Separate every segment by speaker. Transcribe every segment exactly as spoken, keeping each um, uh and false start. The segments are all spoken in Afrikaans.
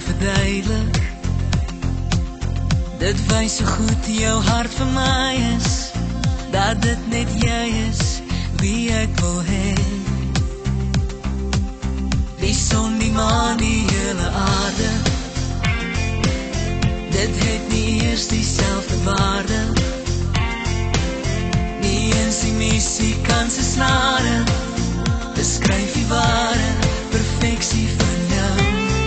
Speaker 1: verduidelik. Dit wys so goed jou hart vir my is, dat dit net jy is wie ek wil hê. Die son, die maan, die hele aarde, dit het nie eers dieselfde waarde. Nie eens die missie kan sy snare beskryf die ware perfeksie van jou.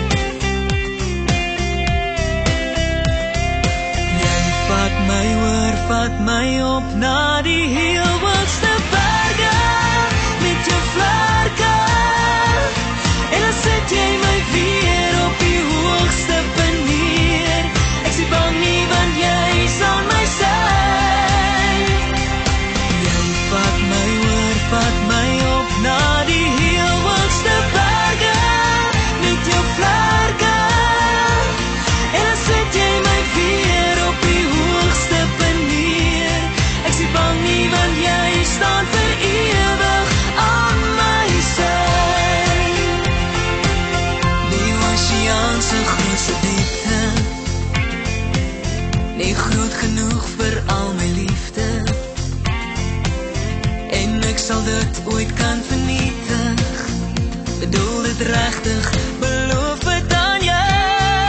Speaker 1: Jy vat my oor, vat my op na die heel hoogste berge met jou vlerke, en dan sit jy my weer op die hoogste punt neer. Ek sê bang nie, want jy sal my sy. Jy vat my oor, vat my op na die heel hoogste berge met jou vlerke, en dan sit jy my weer op die hoogste punt neer. Ek sê bang nie, want jy staan vir ewig aan my sy. Die oceaanse grootste diepte, nie groot genoeg vir al my liefde, en ek sal dit ooit kan vernietig. Bedoel dit rechtig, beloof het aan jou.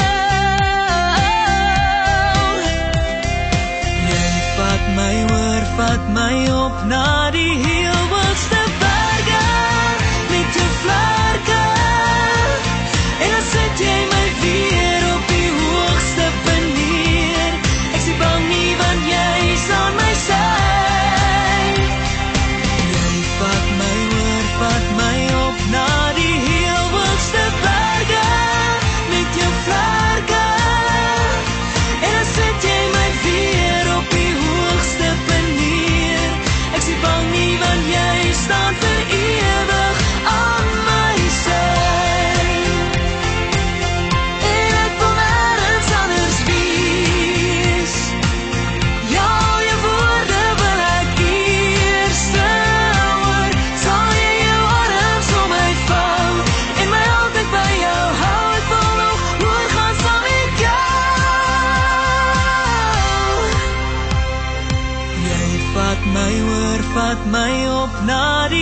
Speaker 1: Jy vat my oor, vat my op na die heel hoogste berge met jou vlerke, en dan sit jy my weer op die hoogste punt neer. Ek sê bang nie, want jy sal my sy. Jy vat my oor, vat my op na die heel hoogste berge met jou vlerke, en dan sit jy my weer op die hoogste punt neer. Ek sê bang nie, want jy staan vir ewig aan my sy. En ek wil nergens anders wees. Ja, jou woorde wil ek eerste hoor. Sal jy jou arms om my vou en my altyd by jou hou. Ek wil nog nooit gaan saam met jou. Jy vat my oor, vat my op na die